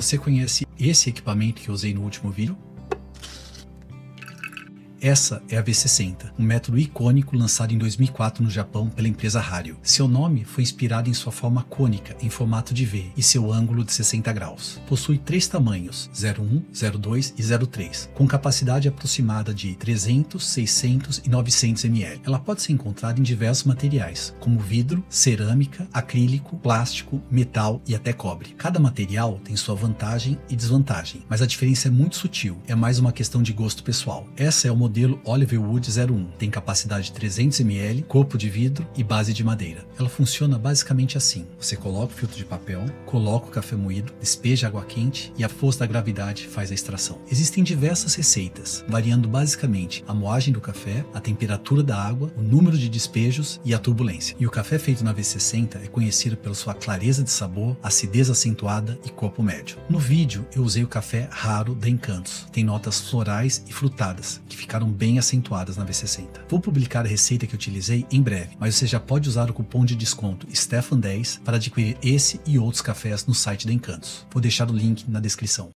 Você conhece esse equipamento que eu usei no último vídeo? Essa é a V60, um método icônico lançado em 2004 no Japão pela empresa Hario. Seu nome foi inspirado em sua forma cônica, em formato de V, e seu ângulo de 60 graus. Possui 3 tamanhos, 01, 02 e 03, com capacidade aproximada de 300, 600 e 900 ml. Ela pode ser encontrada em diversos materiais, como vidro, cerâmica, acrílico, plástico, metal e até cobre. Cada material tem sua vantagem e desvantagem, mas a diferença é muito sutil, é mais uma questão de gosto pessoal. Essa é o modelo Oliver Wood 01, tem capacidade de 300 ml, corpo de vidro e base de madeira. Ela funciona basicamente assim: você coloca o filtro de papel, coloca o café moído, despeja água quente e a força da gravidade faz a extração. Existem diversas receitas, variando basicamente a moagem do café, a temperatura da água, o número de despejos e a turbulência. E o café feito na V60 é conhecido pela sua clareza de sabor, acidez acentuada e corpo médio. No vídeo eu usei o café raro da Encantos, tem notas florais e frutadas, que ficaram bem acentuadas na V60. Vou publicar a receita que eu utilizei em breve, mas você já pode usar o cupom de desconto Stefan10 para adquirir esse e outros cafés no site da Encantos. Vou deixar o link na descrição.